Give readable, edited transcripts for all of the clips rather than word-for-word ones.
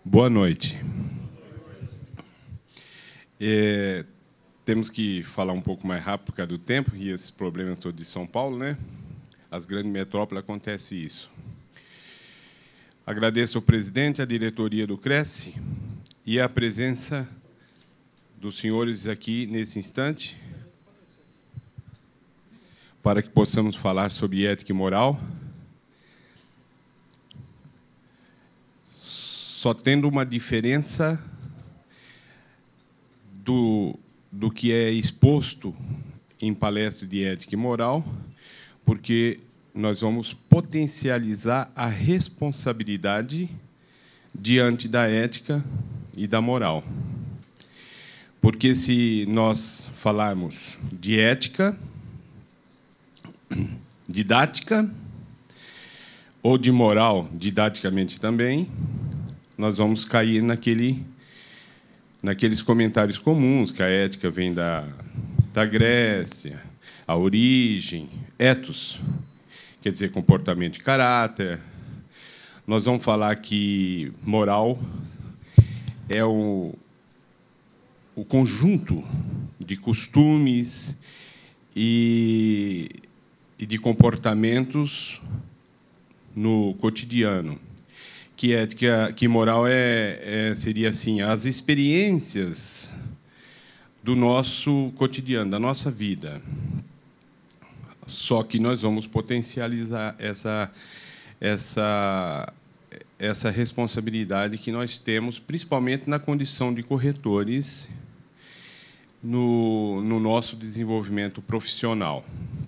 Boa noite. Temos que falar um pouco mais rápido por causa do tempo e esses problemas todos de São Paulo, né? As grandes metrópoles acontece isso. Agradeço ao presidente, à diretoria do Cresce e a presença dos senhores aqui nesse instante para que possamos falar sobre ética e moral. Só tendo uma diferença do que é exposto em palestra de ética e moral, porque nós vamos potencializar a responsabilidade diante da ética e da moral. Porque se nós falarmos de ética, didática, ou de moral, didaticamente também, nós vamos cair naqueles comentários comuns, que a ética vem da Grécia, a origem, ethos, quer dizer comportamento e caráter. Nós vamos falar que moral é o conjunto de costumes e de comportamentos no cotidiano. Que ética, que moral seria assim as experiências do nosso cotidiano, da nossa vida. Só que nós vamos potencializar essa responsabilidade que nós temos, principalmente na condição de corretores, no nosso desenvolvimento profissional.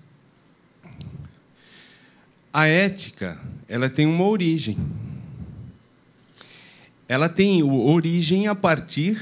A ética, ela tem uma origem. Ela tem origem a partir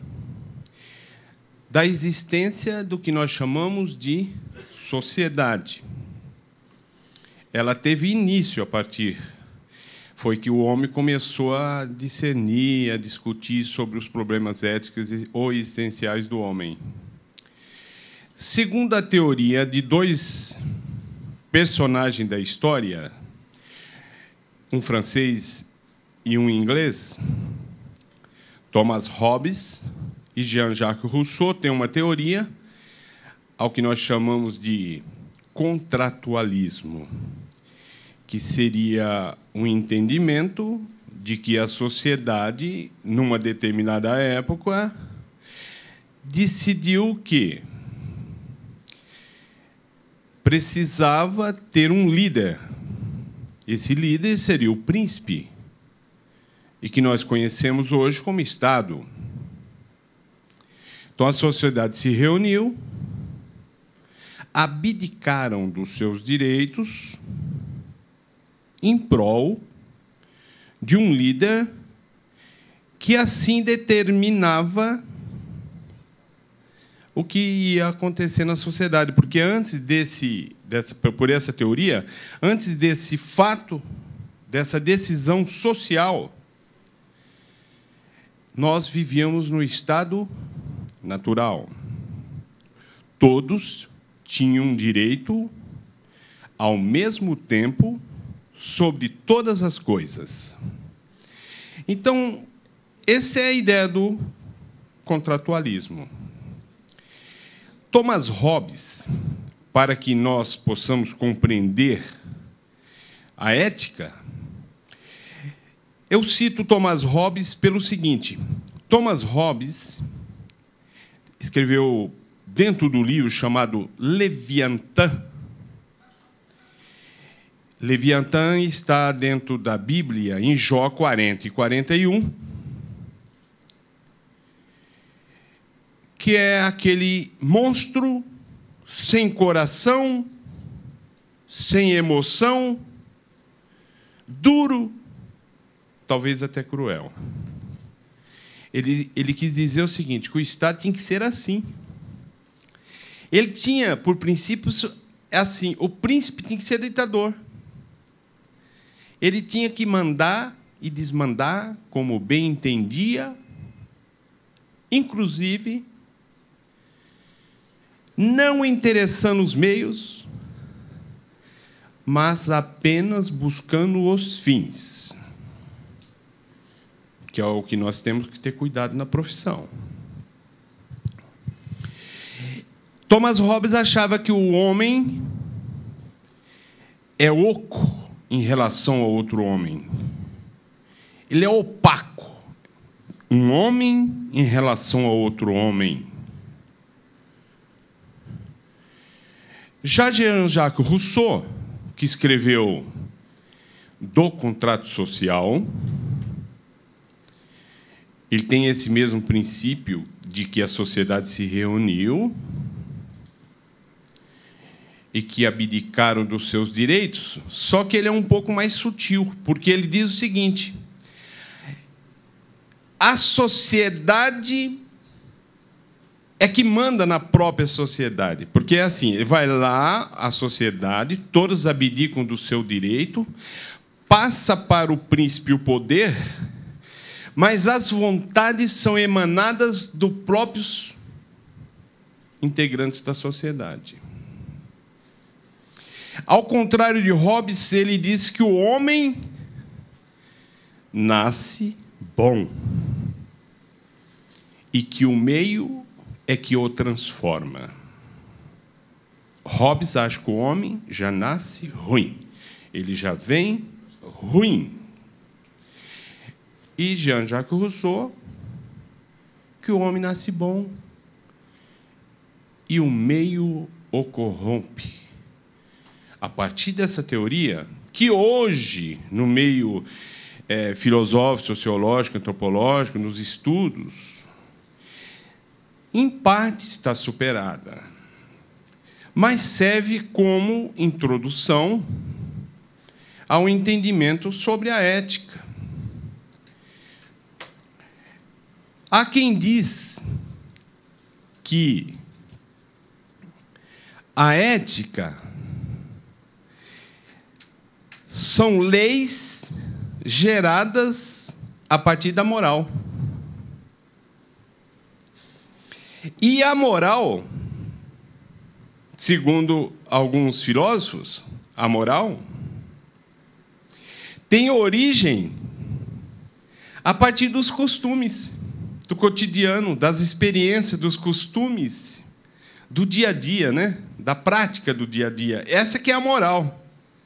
da existência do que nós chamamos de sociedade. Ela teve início a partir... Foi que o homem começou a discernir, a discutir sobre os problemas éticos ou existenciais do homem. Segundo a teoria de dois personagens da história, um francês e um inglês, Thomas Hobbes e Jean-Jacques Rousseau, têm uma teoria ao que nós chamamos de contratualismo, que seria um entendimento de que a sociedade, numa determinada época, decidiu que precisava ter um líder. Esse líder seria o príncipe, e que nós conhecemos hoje como Estado. Então, a sociedade se reuniu, abdicaram dos seus direitos em prol de um líder que assim determinava o que ia acontecer na sociedade. Porque antes por essa teoria, antes desse fato, dessa decisão social, nós vivíamos no estado natural. Todos tinham direito, ao mesmo tempo, sobre todas as coisas. Então, essa é a ideia do contratualismo. Thomas Hobbes, para que nós possamos compreender a ética, eu cito Thomas Hobbes pelo seguinte: Thomas Hobbes escreveu dentro do livro chamado Leviatã. Leviatã está dentro da Bíblia, em Jó 40 e 41, que é aquele monstro sem coração, sem emoção, duro, talvez até cruel. Ele quis dizer o seguinte, que o Estado tinha que ser assim. Ele tinha, por princípio, assim, o príncipe tinha que ser ditador. Ele tinha que mandar e desmandar como bem entendia, inclusive não interessando os meios, mas apenas buscando os fins. que é o que nós temos que ter cuidado na profissão. Thomas Hobbes achava que o homem é oco em relação a outro homem. Ele é opaco. Um homem em relação a outro homem. Já Jean-Jacques Rousseau, que escreveu do Contrato Social, ele tem esse mesmo princípio de que a sociedade se reuniu e que abdicaram dos seus direitos, só que ele é um pouco mais sutil, porque ele diz o seguinte: a sociedade é que manda na própria sociedade, porque é assim, vai lá a sociedade, todos abdicam do seu direito, passa para o príncipe o poder, mas as vontades são emanadas dos próprios integrantes da sociedade. Ao contrário de Hobbes, ele diz que o homem nasce bom e que o meio é que o transforma. Hobbes acha que o homem já nasce ruim, ele já vem ruim. E Jean-Jacques Rousseau, que o homem nasce bom e o meio o corrompe. A partir dessa teoria, que hoje, no meio filosófico, sociológico, antropológico, nos estudos, em parte está superada, mas serve como introdução ao entendimento sobre a ética. Há quem diz que a ética são leis geradas a partir da moral. E a moral, segundo alguns filósofos, a moral tem origem a partir dos costumes do cotidiano, das experiências, dos costumes do dia a dia, né? Da prática do dia a dia. Essa que é a moral.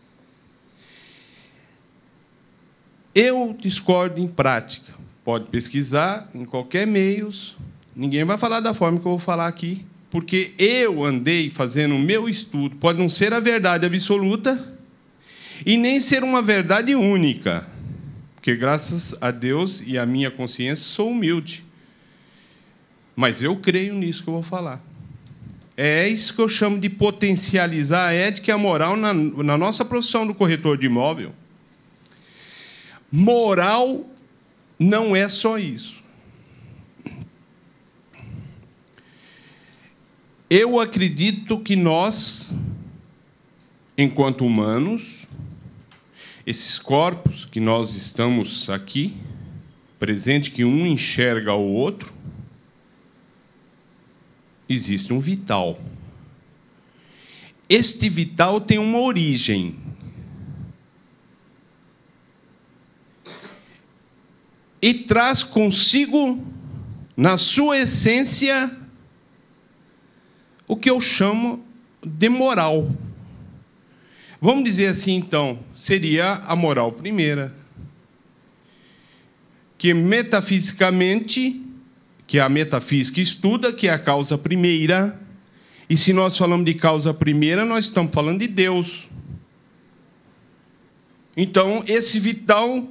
Eu discordo em prática. Pode pesquisar em qualquer meios. Ninguém vai falar da forma que eu vou falar aqui, porque eu andei fazendo o meu estudo. Pode não ser a verdade absoluta e nem ser uma verdade única, porque, graças a Deus e à minha consciência, sou humilde. Mas eu creio nisso que eu vou falar. É isso que eu chamo de potencializar a ética e a moral na nossa profissão do corretor de imóvel. Moral não é só isso. Eu acredito que nós, enquanto humanos, esses corpos que nós estamos aqui, presente, que um enxerga o outro, existe um vital. Este vital tem uma origem. E traz consigo, na sua essência, o que eu chamo de moral. Vamos dizer assim, então, seria a moral primeira, que metafisicamente, que a metafísica estuda, que é a causa primeira, e se nós falamos de causa primeira, nós estamos falando de Deus. Então, esse vital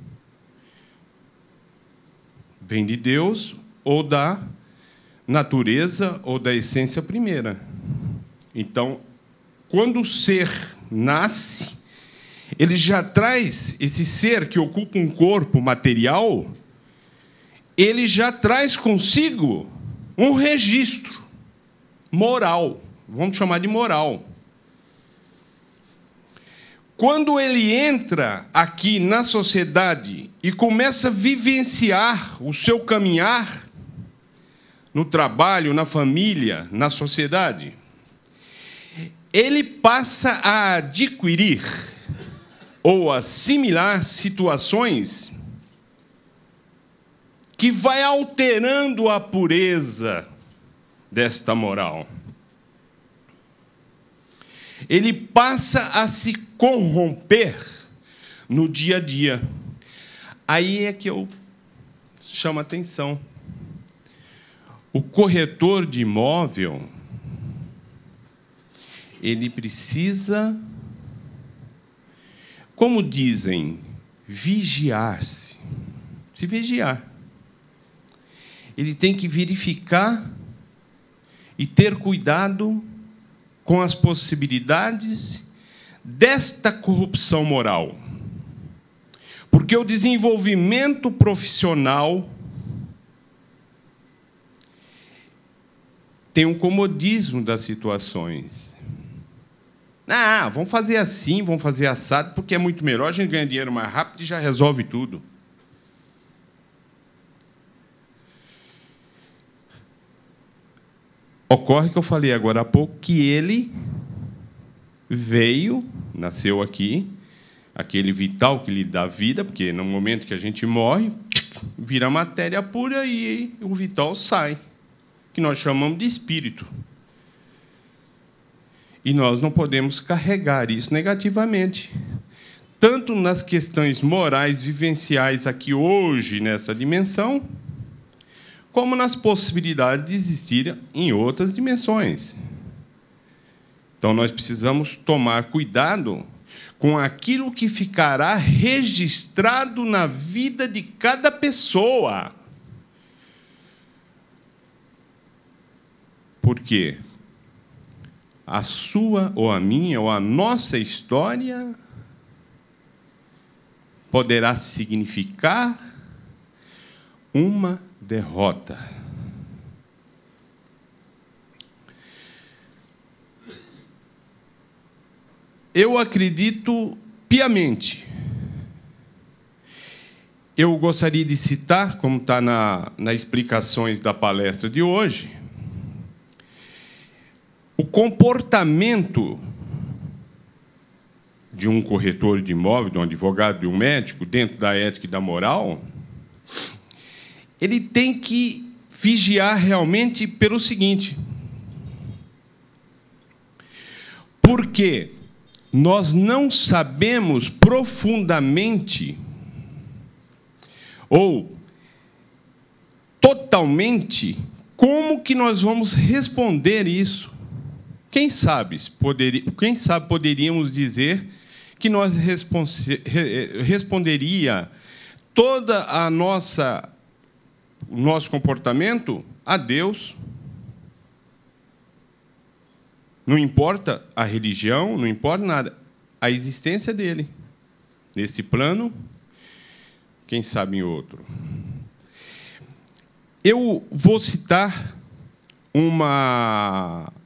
vem de Deus, ou da natureza, ou da essência primeira. Então, quando o ser nasce, ele já traz esse ser que ocupa um corpo material, ele já traz consigo um registro moral, vamos chamar de moral. Quando ele entra aqui na sociedade e começa a vivenciar o seu caminhar no trabalho, na família, na sociedade, ele passa a adquirir ou assimilar situações que vai alterando a pureza desta moral. Ele passa a se corromper no dia a dia. Aí é que eu chamo a atenção. O corretor de imóvel, ele precisa, como dizem, vigiar-se. Se vigiar. Ele tem que verificar e ter cuidado com as possibilidades desta corrupção moral. Porque o desenvolvimento profissional tem um comodismo das situações. Vamos fazer assim, vamos fazer assado, porque é muito melhor, a gente ganha dinheiro mais rápido e já resolve tudo. Ocorre que eu falei agora há pouco que ele veio, nasceu aqui, aquele vital que lhe dá vida, porque no momento que a gente morre, vira matéria pura e o vital sai, que nós chamamos de espírito. E nós não podemos carregar isso negativamente, tanto nas questões morais, vivenciais aqui hoje, nessa dimensão, como nas possibilidades de existir em outras dimensões. Então, nós precisamos tomar cuidado com aquilo que ficará registrado na vida de cada pessoa. Por quê? A sua, ou a minha, ou a nossa história poderá significar uma derrota. Eu acredito piamente. Eu gostaria de citar, como está nas explicações da palestra de hoje, o comportamento de um corretor de imóvel, de um advogado, de um médico, dentro da ética e da moral, ele tem que vigiar realmente pelo seguinte. Porque nós não sabemos profundamente ou totalmente como que nós vamos responder isso. Quem sabe poderíamos dizer que nós responderia toda a o nosso comportamento a Deus. Não importa a religião, não importa nada. A existência dele. Neste plano, quem sabe em outro. Eu vou citar uma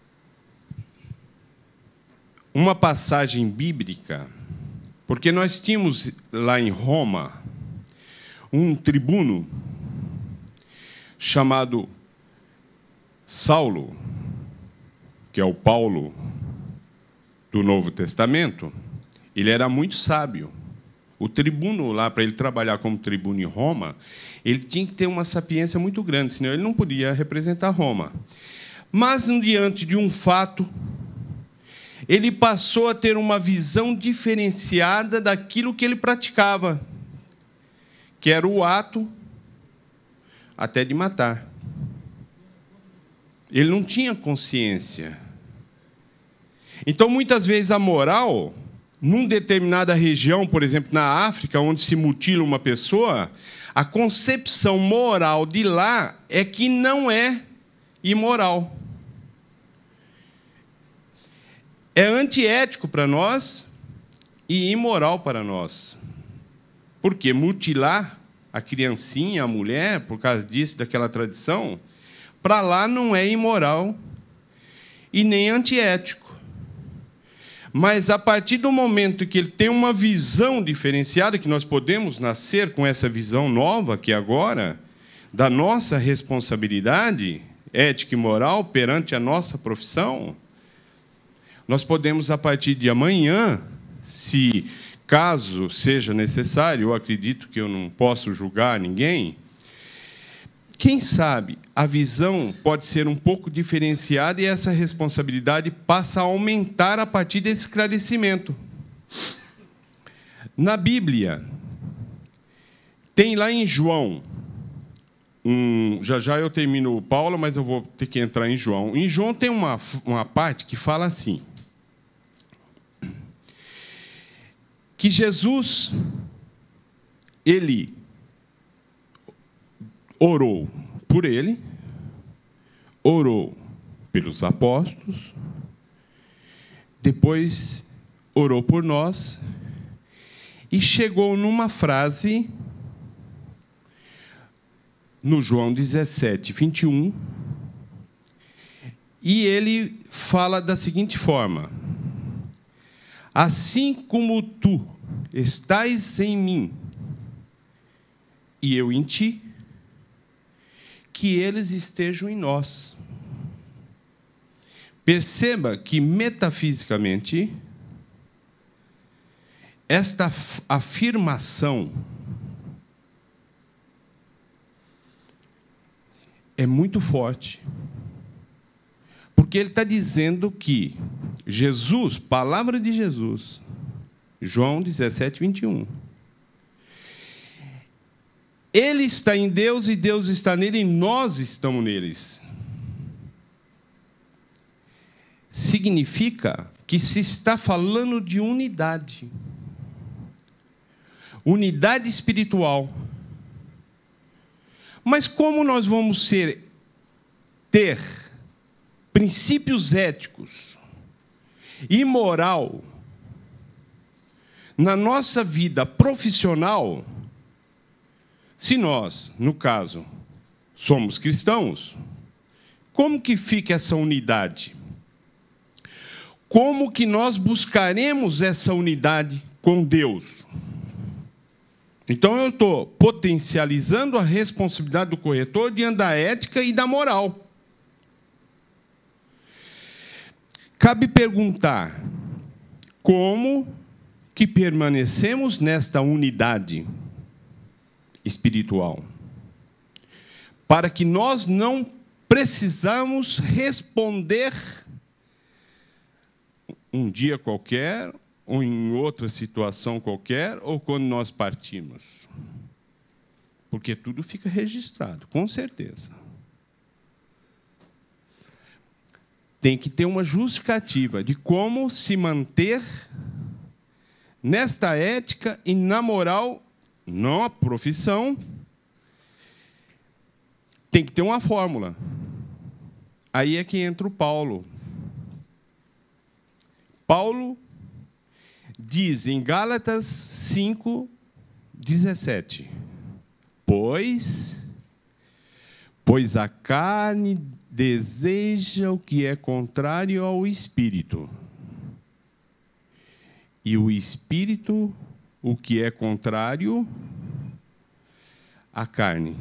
passagem bíblica, porque nós tínhamos lá em Roma um tribuno chamado Saulo, que é o Paulo do Novo Testamento. Ele era muito sábio. O tribuno lá, para ele trabalhar como tribuno em Roma, ele tinha que ter uma sapiência muito grande, senão ele não podia representar Roma. Mas, diante de um fato, ele passou a ter uma visão diferenciada daquilo que ele praticava, que era o ato até de matar. Ele não tinha consciência. Então, muitas vezes, a moral, numa determinada região, por exemplo, na África, onde se mutila uma pessoa, a concepção moral de lá é que não é imoral. É antiético para nós e imoral para nós. Porque mutilar a criancinha, a mulher, por causa disso, daquela tradição, para lá não é imoral e nem antiético. Mas, a partir do momento que ele tem uma visão diferenciada, que nós podemos nascer com essa visão nova, que agora, da nossa responsabilidade ética e moral perante a nossa profissão, nós podemos, a partir de amanhã, caso seja necessário, eu acredito que eu não posso julgar ninguém, quem sabe a visão pode ser um pouco diferenciada e essa responsabilidade passa a aumentar a partir desse esclarecimento. Na Bíblia, tem lá em João, já eu termino Paulo, mas eu vou ter que entrar em João. Em João tem uma parte que fala assim, que Jesus, ele orou por ele, orou pelos apóstolos, depois orou por nós, e chegou numa frase, no João 17, 21, e ele fala da seguinte forma: assim como tu estás em mim, e eu em ti, que eles estejam em nós. Perceba que, metafisicamente, esta afirmação é muito forte, porque ele está dizendo que Jesus, palavra de Jesus, João 17, 21, ele está em Deus e Deus está nele e nós estamos neles. Significa que se está falando de unidade. Unidade espiritual. Mas como nós vamos ter princípios éticos e moral na nossa vida profissional, se nós, no caso, somos cristãos, como que fica essa unidade? Como que nós buscaremos essa unidade com Deus? Então, eu estou potencializando a responsabilidade do corretor diante da ética e da moral. Cabe perguntar, como que permanecemos nesta unidade espiritual? Para que nós não precisamos responder um dia qualquer, ou em outra situação qualquer, ou quando nós partimos. Porque tudo fica registrado, com certeza. Tem que ter uma justificativa de como se manter nesta ética e na moral, não a profissão. Tem que ter uma fórmula. Aí é que entra o Paulo. Paulo diz em Gálatas 5, 17, pois a carne deseja o que é contrário ao Espírito, e o Espírito o que é contrário à carne,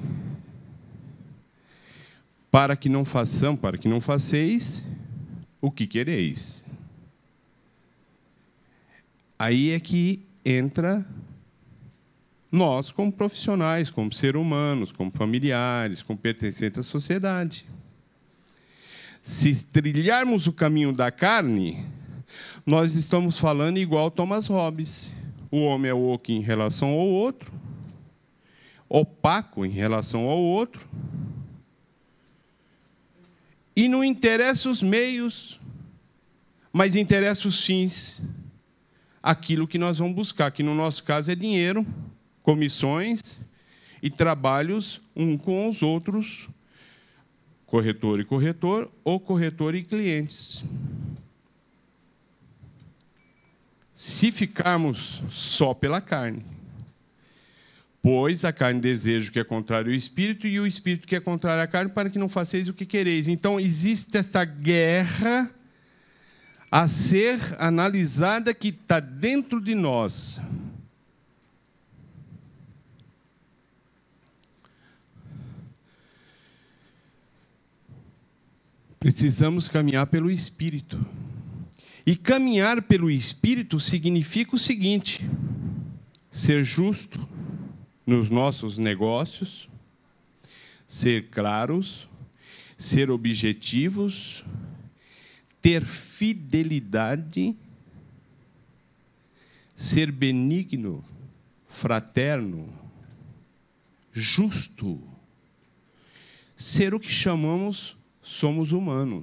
para que não façareis o que quereis. Aí é que entra nós, como profissionais, como seres humanos, como familiares, como pertencentes à sociedade. Se trilharmos o caminho da carne, nós estamos falando igual Thomas Hobbes. O homem é oco em relação ao outro, opaco em relação ao outro, e não interessa os meios, mas interessa os fins. Aquilo que nós vamos buscar, que no nosso caso é dinheiro, comissões e trabalhos um com os outros, corretor e corretor, ou corretor e clientes. Se ficarmos só pela carne, pois a carne deseja o que é contrário ao Espírito, e o Espírito que é contrário à carne, para que não façais o que quereis. Então, existe esta guerra a ser analisada que está dentro de nós. Precisamos caminhar pelo Espírito. E caminhar pelo Espírito significa o seguinte: ser justo nos nossos negócios, ser claros, ser objetivos, ter fidelidade, ser benigno, fraterno, justo, ser o que chamamos somos humanos.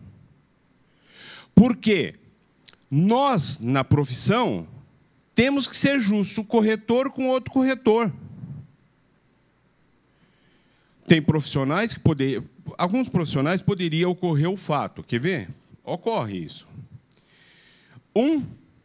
Por quê? Nós, na profissão, temos que ser justos, o corretor com outro corretor. Tem profissionais que alguns profissionais poderia ocorrer o fato. Quer ver? Ocorre isso. Um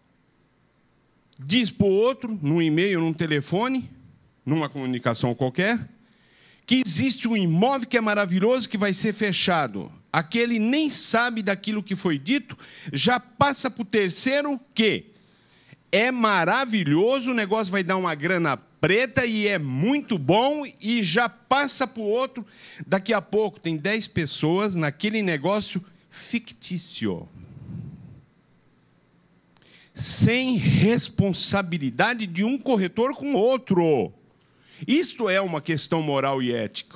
diz para o outro, num e-mail, num telefone, numa comunicação qualquer, que existe um imóvel que é maravilhoso, que vai ser fechado. Aquele nem sabe daquilo que foi dito, já passa para o terceiro que é maravilhoso, o negócio vai dar uma grana preta e é muito bom, e já passa para o outro. Daqui a pouco tem 10 pessoas naquele negócio fictício, sem responsabilidade de um corretor com o outro. Isto é uma questão moral e ética.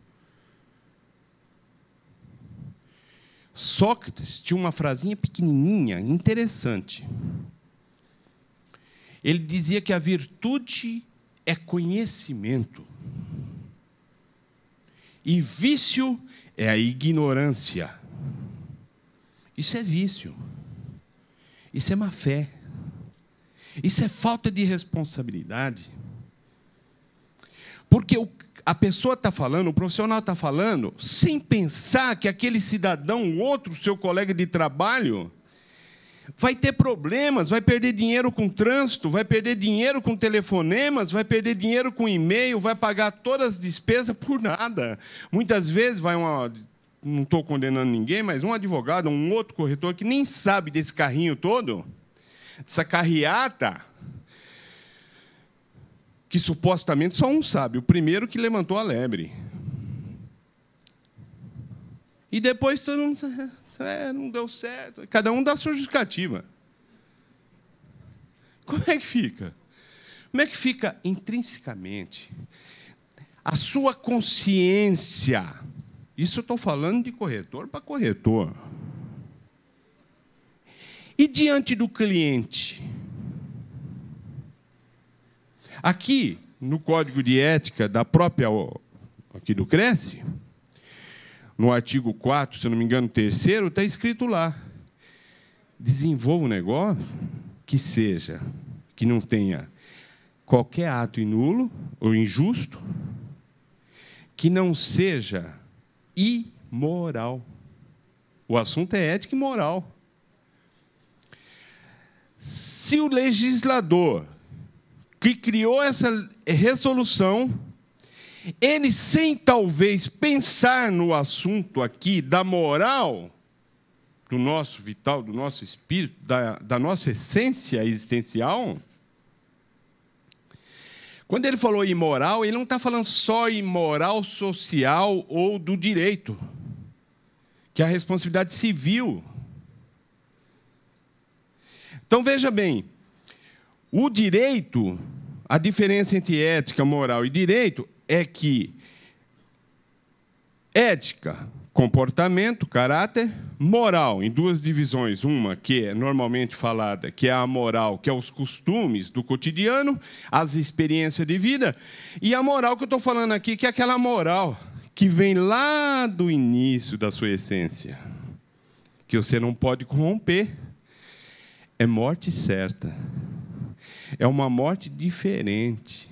Sócrates tinha uma frasinha pequenininha, interessante. Ele dizia que a virtude é conhecimento e vício é a ignorância. Isso é vício. Isso é má fé. Isso é falta de responsabilidade. Porque a pessoa está falando, o profissional está falando, sem pensar que aquele cidadão, outro, seu colega de trabalho, vai ter problemas, vai perder dinheiro com trânsito, vai perder dinheiro com telefonemas, vai perder dinheiro com e-mail, vai pagar todas as despesas por nada. Muitas vezes vai não estou condenando ninguém, mas um advogado, um outro corretor que nem sabe desse carrinho todo, dessa carreata, que supostamente só um sabe, o primeiro que levantou a lebre. E depois todo mundo... não deu certo. Cada um dá a sua justificativa. Como é que fica? Como é que fica intrinsecamente? A sua consciência. Isso eu estou falando de corretor para corretor. E diante do cliente? Aqui, no Código de Ética da própria, aqui do Cresce, no artigo 4, se não me engano, 3º, está escrito lá: desenvolva um negócio que não tenha qualquer ato inulo ou injusto, que não seja imoral. O assunto é ética e moral. Se o legislador que criou essa resolução, ele, sem talvez pensar no assunto aqui da moral do nosso vital, do nosso espírito, da nossa essência existencial, quando ele falou imoral, ele não está falando só imoral social ou do direito, que é a responsabilidade civil. Então, veja bem, o direito, a diferença entre ética, moral e direito é que ética, comportamento, caráter, moral, em duas divisões. Uma que é normalmente falada, que é a moral, que é os costumes do cotidiano, as experiências de vida, e a moral que eu estou falando aqui, que é aquela moral que vem lá do início da sua essência, que você não pode corromper. É morte certa. É uma morte diferente,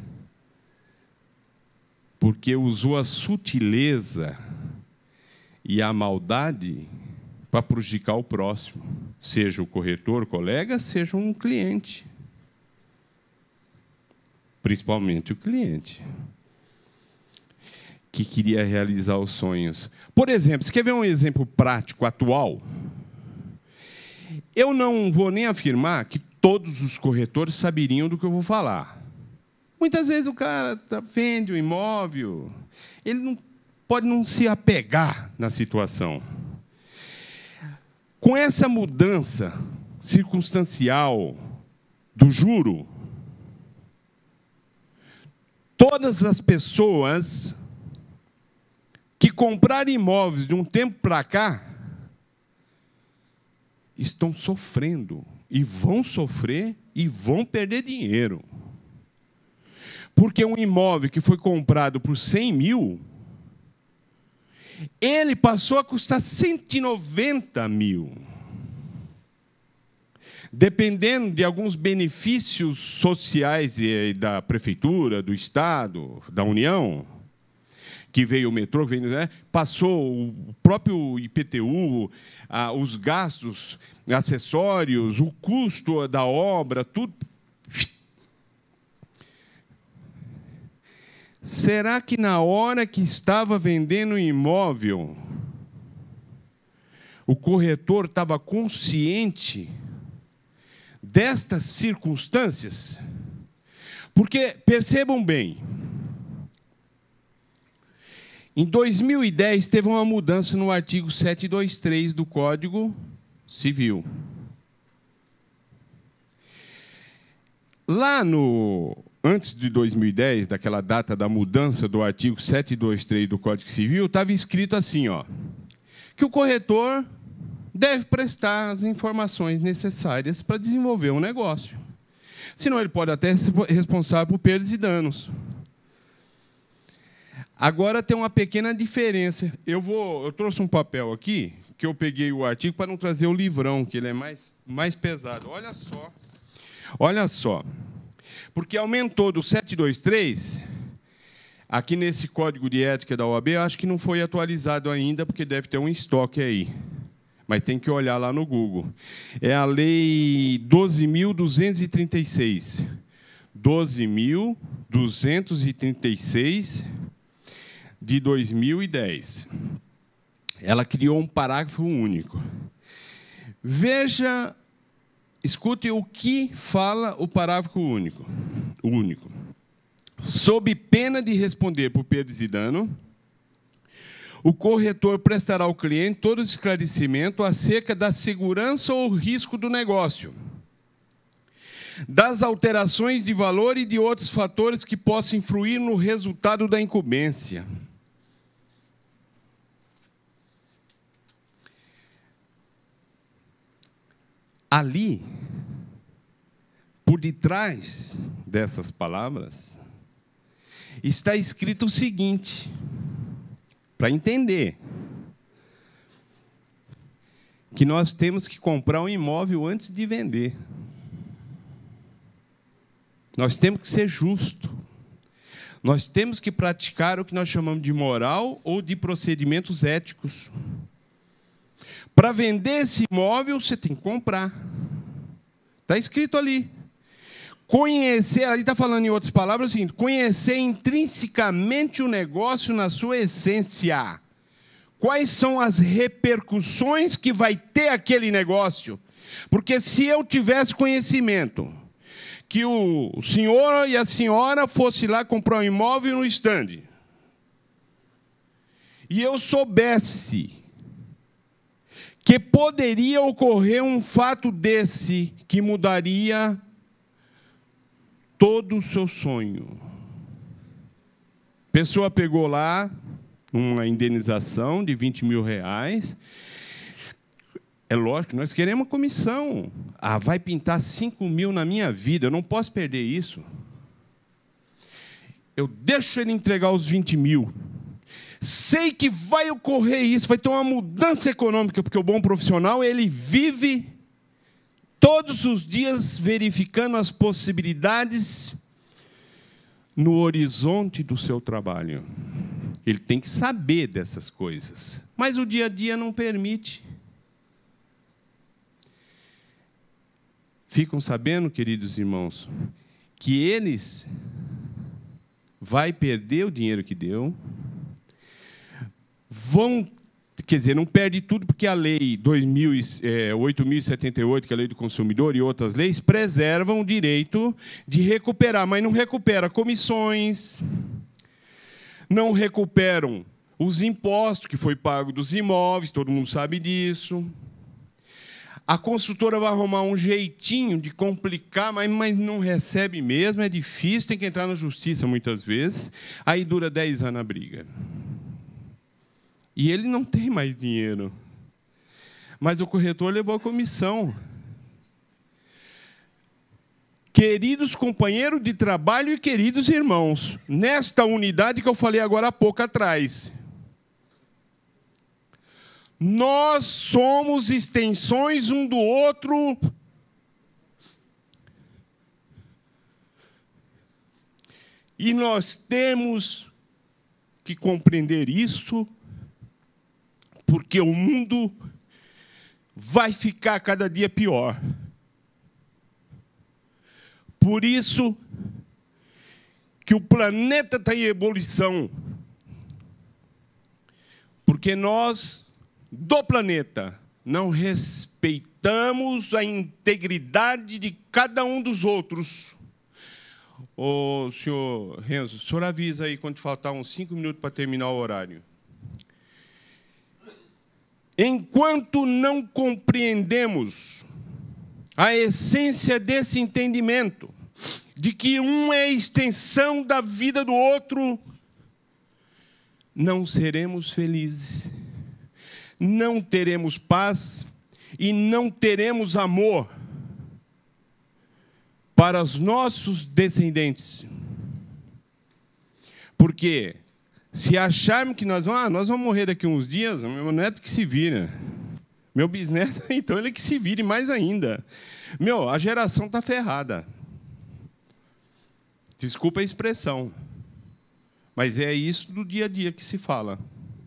porque usou a sutileza e a maldade para prejudicar o próximo, seja o corretor, o colega, seja um cliente. Principalmente o cliente, que queria realizar os sonhos. Por exemplo, você quer ver um exemplo prático, atual? Eu não vou nem afirmar que todos os corretores saberiam do que eu vou falar. Muitas vezes o cara vende o imóvel, ele pode não se apegar na situação. Com essa mudança circunstancial do juro, todas as pessoas que compraram imóveis de um tempo para cá estão sofrendo, e vão sofrer, e vão perder dinheiro. Porque um imóvel que foi comprado por 100 mil, ele passou a custar 190 mil. Dependendo de alguns benefícios sociais da prefeitura, do Estado, da União, que veio o metrô, passou o próprio IPTU, os gastos acessórios, o custo da obra, tudo. Será que na hora que estava vendendo o imóvel, o corretor estava consciente destas circunstâncias? Porque, percebam bem, em 2010 teve uma mudança no artigo 723 do Código Civil. Lá antes de 2010, daquela data da mudança do artigo 723 do Código Civil, estava escrito assim, que o corretor deve prestar as informações necessárias para desenvolver um negócio. Senão ele pode até ser responsável por perdas e danos. Agora tem uma pequena diferença. Eu trouxe um papel aqui, que eu peguei o artigo para não trazer o livrão, que ele é mais pesado. Olha só. Olha só. Porque aumentou do 723, aqui nesse Código de Ética da OAB, eu acho que não foi atualizado ainda, porque deve ter um estoque aí. Mas tem que olhar lá no Google. É a Lei 12.236. 12.236 de 2010. Ela criou um parágrafo único. Veja, escute o que fala o parágrafo único. Sob pena de responder por perdas e dano, o corretor prestará ao cliente todo esclarecimento acerca da segurança ou risco do negócio, das alterações de valor e de outros fatores que possam influir no resultado da incumbência. Ali, por detrás dessas palavras, está escrito o seguinte, para entender, que nós temos que comprar um imóvel antes de vender. Nós temos que ser justos. Nós temos que praticar o que nós chamamos de moral ou de procedimentos éticos. Para vender esse imóvel, você tem que comprar. Está escrito ali. Conhecer, ali está falando em outras palavras, assim, conhecer intrinsecamente o negócio na sua essência. Quais são as repercussões que vai ter aquele negócio? Porque se eu tivesse conhecimento que o senhor e a senhora fossem lá comprar um imóvel no estande, e eu soubesse que poderia ocorrer um fato desse que mudaria todo o seu sonho. A pessoa pegou lá uma indenização de 20 mil reais. É lógico, nós queremos comissão. Vai pintar 5 mil na minha vida, eu não posso perder isso. Eu deixo ele entregar os 20 mil. Sei que vai ocorrer isso, vai ter uma mudança econômica, porque o bom profissional, ele vive todos os dias verificando as possibilidades no horizonte do seu trabalho. Ele tem que saber dessas coisas, mas o dia a dia não permite. Ficam sabendo, queridos irmãos, que eles vão perder o dinheiro que deu, quer dizer, não perde tudo, porque a lei 8.078, que é a lei do consumidor, e outras leis, preservam o direito de recuperar, mas não recupera comissões, não recuperam os impostos que foi pago dos imóveis, todo mundo sabe disso. A construtora vai arrumar um jeitinho de complicar, mas não recebe mesmo, é difícil, tem que entrar na justiça muitas vezes, aí dura 10 anos a briga. E ele não tem mais dinheiro. Mas o corretor levou a comissão. Queridos companheiros de trabalho e queridos irmãos, nesta unidade que eu falei agora há pouco atrás, nós somos extensões um do outro. E nós temos que compreender isso, porque o mundo vai ficar cada dia pior. Por isso que o planeta está em ebulição. Porque nós, do planeta, não respeitamos a integridade de cada um dos outros. Ô, senhor Renzo, o senhor avisa aí quando faltar uns 5 minutos para terminar o horário. Enquanto não compreendemos a essência desse entendimento, de que um é extensão da vida do outro, não seremos felizes, não teremos paz e não teremos amor para os nossos descendentes. Porque se acharmos que nós vamos morrer daqui a uns dias, meu neto que se vira. Meu bisneto, então, ele que se vire mais ainda. A geração está ferrada. Desculpa a expressão. Mas é isso do dia a dia que se fala.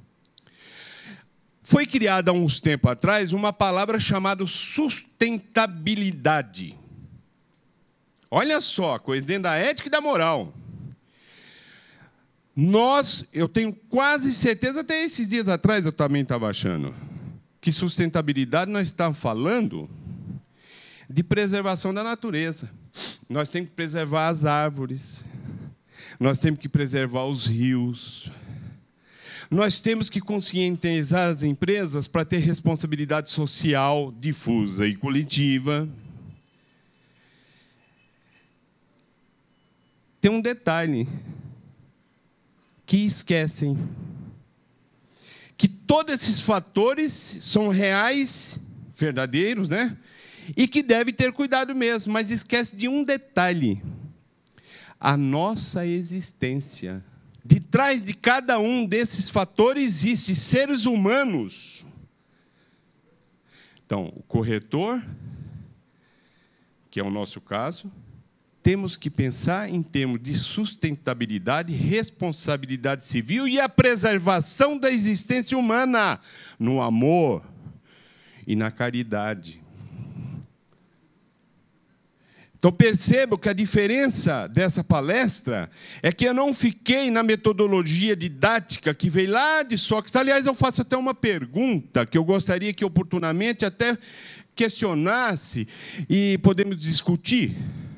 Foi criada há uns tempos atrás uma palavra chamada sustentabilidade. Olha só, coisa dentro da ética e da moral. Eu tenho quase certeza, até esses dias atrás eu também estava achando, que sustentabilidade nós estamos falando de preservação da natureza. Nós temos que preservar as árvores, nós temos que preservar os rios, nós temos que conscientizar as empresas para ter responsabilidade social difusa e coletiva. Tem um detalhe que esquecem, que todos esses fatores são reais, verdadeiros, né? E que deve ter cuidado mesmo, mas esquece de um detalhe: a nossa existência. De trás de cada um desses fatores existem seres humanos. Então, o corretor, que é o nosso caso, temos que pensar em termos de sustentabilidade, responsabilidade civil e a preservação da existência humana, no amor e na caridade. Então, percebo que a diferença dessa palestra é que eu não fiquei na metodologia didática que veio lá de Sócrates. Aliás, eu faço até uma pergunta que eu gostaria que, oportunamente, até questionasse e podemos discutir.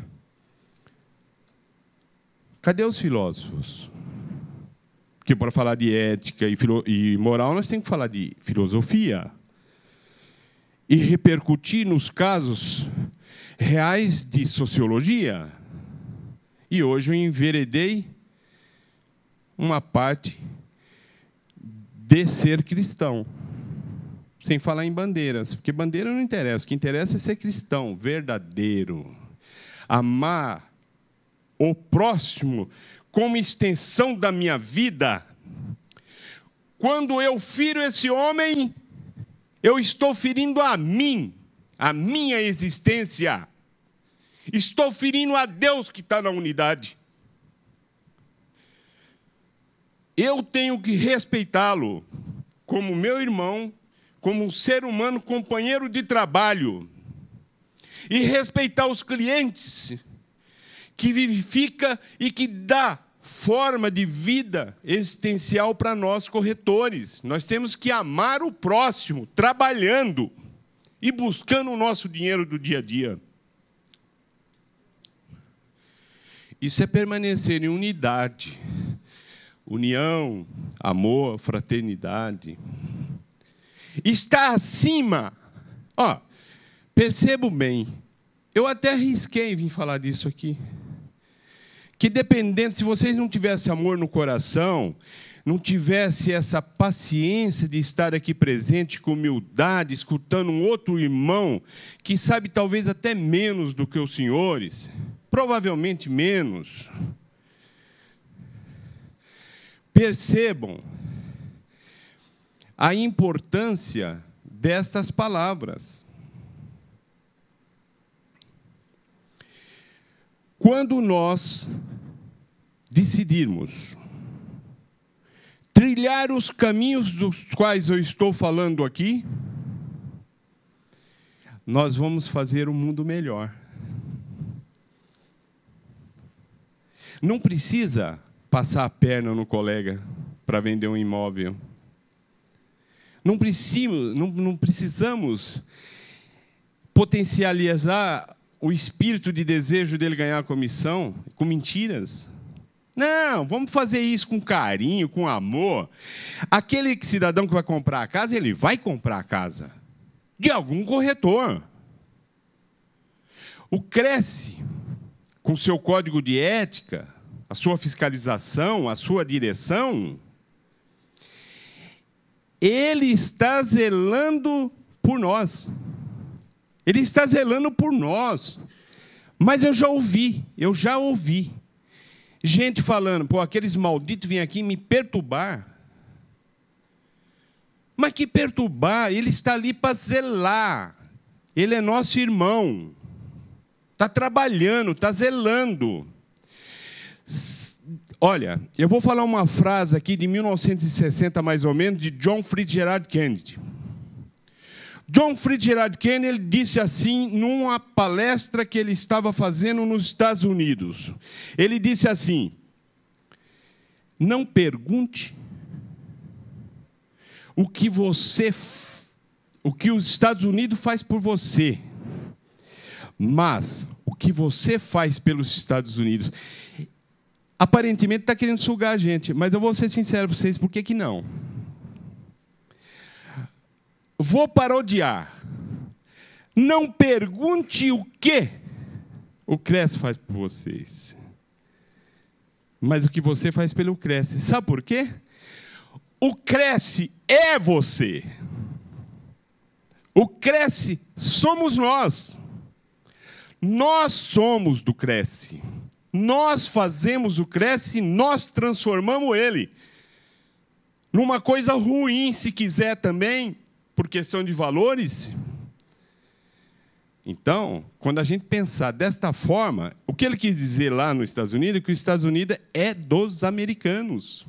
Cadê os filósofos? Porque para falar de ética e moral, nós temos que falar de filosofia. E repercutir nos casos reais de sociologia. E hoje eu enveredei uma parte de ser cristão. Sem falar em bandeiras, porque bandeira não interessa. O que interessa é ser cristão, verdadeiro. Amar o próximo como extensão da minha vida. Quando eu firo esse homem, eu estou ferindo a mim, a minha existência. Estou ferindo a Deus que está na unidade. Eu tenho que respeitá-lo como meu irmão, como um ser humano, companheiro de trabalho. E respeitar os clientes que vivifica e que dá forma de vida existencial para nós corretores. Nós temos que amar o próximo, trabalhando e buscando o nosso dinheiro do dia a dia. Isso é permanecer em unidade, união, amor, fraternidade. Está acima. Percebo bem, eu até arrisquei vir falar disso aqui. Que dependendo, se vocês não tivessem amor no coração, não tivesse essa paciência de estar aqui presente com humildade, escutando um outro irmão que sabe talvez até menos do que os senhores, provavelmente menos, percebam a importância destas palavras. Quando nós decidirmos trilhar os caminhos dos quais eu estou falando aqui, nós vamos fazer um mundo melhor. Não precisa passar a perna no colega para vender um imóvel. Não precisamos potencializar o espírito de desejo dele ganhar a comissão com mentiras. Não, vamos fazer isso com carinho, com amor. Aquele cidadão que vai comprar a casa, ele vai comprar a casa de algum corretor. O Cresce, com seu código de ética, a sua fiscalização, a sua direção, ele está zelando por nós. Ele está zelando por nós. Mas eu já ouvi gente falando, pô, aqueles malditos vêm aqui me perturbar. Mas que perturbar? Ele está ali para zelar. Ele é nosso irmão. Está trabalhando, está zelando. Olha, eu vou falar uma frase aqui de 1960, mais ou menos, de John Fitzgerald Kennedy. John Fitzgerald Kennedy, ele disse assim, numa palestra que ele estava fazendo nos Estados Unidos. Ele disse assim: não pergunte o que os Estados Unidos faz por você, mas o que você faz pelos Estados Unidos. Aparentemente está querendo sugar a gente, mas eu vou ser sincero para vocês, por que não? Vou parodiar. Não pergunte o que o Cresce faz por vocês, mas o que você faz pelo Cresce. Sabe por quê? O Cresce é você. O Cresce somos nós. Nós somos do Cresce. Nós fazemos o Cresce, nós transformamos ele numa coisa ruim, se quiser também, por questão de valores. Então, quando a gente pensar desta forma, o que ele quis dizer lá nos Estados Unidos é que os Estados Unidos é dos americanos.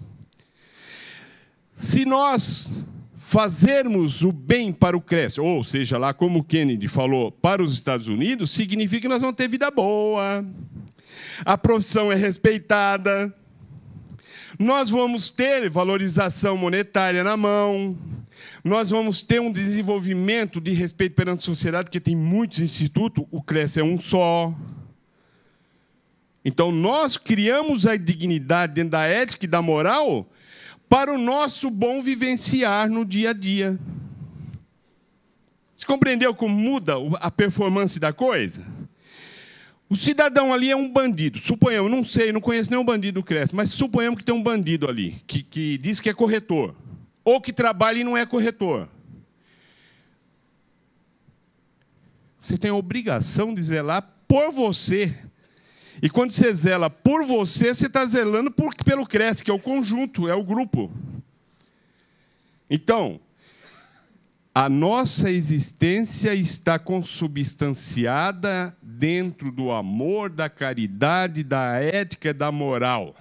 Se nós fazermos o bem para o Cresce, ou seja, lá como o Kennedy falou, para os Estados Unidos, significa que nós vamos ter vida boa, a profissão é respeitada, nós vamos ter valorização monetária na mão, nós vamos ter um desenvolvimento de respeito perante a sociedade, porque tem muitos institutos, o Cresce é um só. Então, nós criamos a dignidade dentro da ética e da moral para o nosso bom vivenciar no dia a dia. Você compreendeu como muda a performance da coisa? O cidadão ali é um bandido. Suponhamos, não sei, não conheço nenhum bandido do Cresce, mas suponhamos que tem um bandido ali, que diz que é corretor, ou que trabalha e não é corretor. Você tem a obrigação de zelar por você. E quando você zela por você, você está zelando pelo Cresce, que é o conjunto, é o grupo. Então, a nossa existência está consubstanciada dentro do amor, da caridade, da ética e da moral.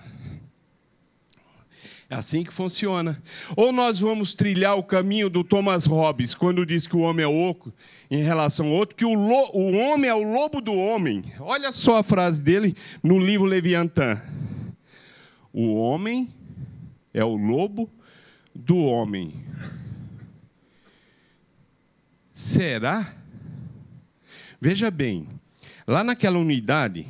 É assim que funciona. Ou nós vamos trilhar o caminho do Thomas Hobbes, quando diz que o homem é oco em relação ao outro, que o homem é o lobo do homem. Olha só a frase dele no livro Leviatã. O homem é o lobo do homem. Será? Veja bem, lá naquela unidade,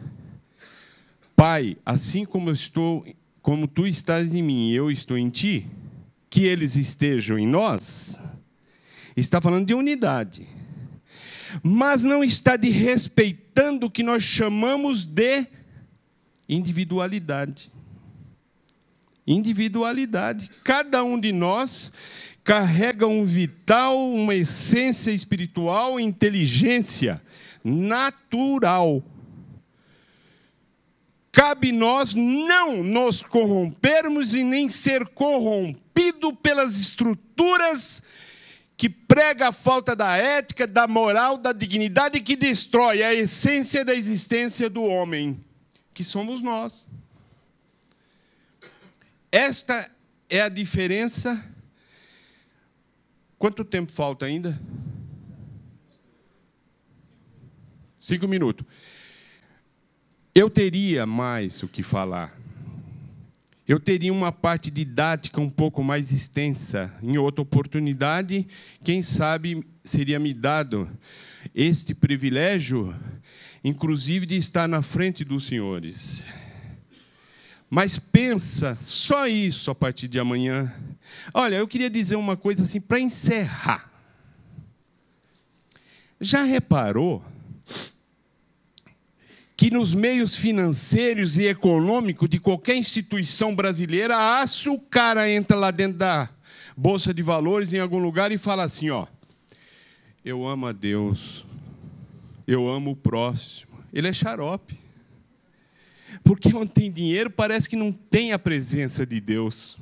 Pai, assim como tu estás em mim e eu estou em ti, que eles estejam em nós, está falando de unidade. Mas não está desrespeitando o que nós chamamos de individualidade. Individualidade. Cada um de nós carrega um vital, uma essência espiritual, inteligência natural. Cabe nós não nos corrompermos e nem ser corrompido pelas estruturas que prega a falta da ética, da moral, da dignidade, que destrói a essência da existência do homem, que somos nós. Esta é a diferença. Quanto tempo falta ainda? 5 minutos. Eu teria mais o que falar. Eu teria uma parte didática um pouco mais extensa. Em outra oportunidade, quem sabe seria me dado este privilégio, inclusive de estar na frente dos senhores. Mas pensa só isso a partir de amanhã. Olha, eu queria dizer uma coisa assim para encerrar. Já reparou que nos meios financeiros e econômicos de qualquer instituição brasileira, se o cara entra lá dentro da Bolsa de Valores, em algum lugar, e fala assim, ó, eu amo a Deus, eu amo o próximo. Ele é xarope. Porque onde tem dinheiro, parece que não tem a presença de Deus.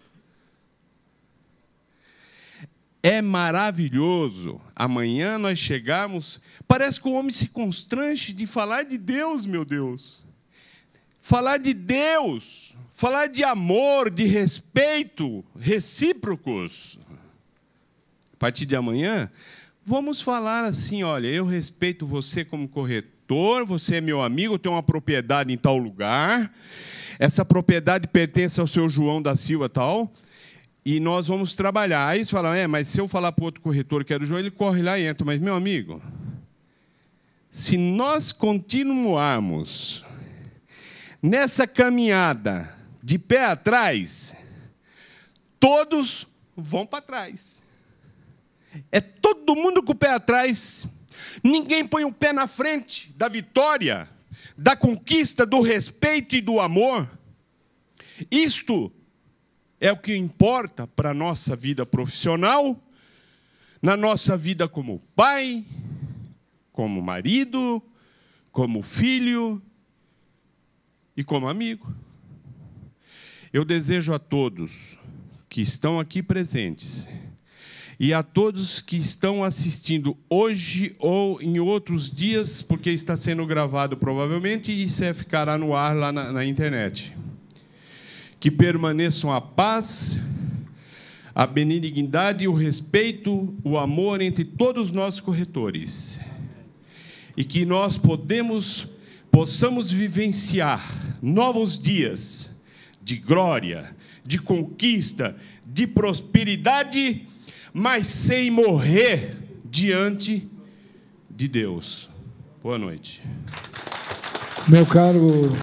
É maravilhoso. Amanhã nós chegamos, parece que o homem se constrange de falar de Deus, meu Deus. Falar de Deus, falar de amor, de respeito, recíprocos. A partir de amanhã, vamos falar assim, olha, eu respeito você como corretor, você é meu amigo, eu tenho uma propriedade em tal lugar, essa propriedade pertence ao seu João da Silva tal, e nós vamos trabalhar. Aí eles falam, mas se eu falar para o outro corretor que era o João, ele corre lá e entra. Mas, meu amigo, se nós continuarmos nessa caminhada de pé atrás, todos vão para trás. É todo mundo com o pé atrás. Ninguém põe o pé na frente da vitória, da conquista, do respeito e do amor. Isto é o que importa para a nossa vida profissional, na nossa vida como pai, como marido, como filho e como amigo. Eu desejo a todos que estão aqui presentes e a todos que estão assistindo hoje ou em outros dias, porque está sendo gravado provavelmente e isso ficará no ar lá na internet. Que permaneçam a paz, a benignidade, o respeito, o amor entre todos nós corretores. E que nós possamos vivenciar novos dias de glória, de conquista, de prosperidade, mas sem morrer diante de Deus. Boa noite. Meu caro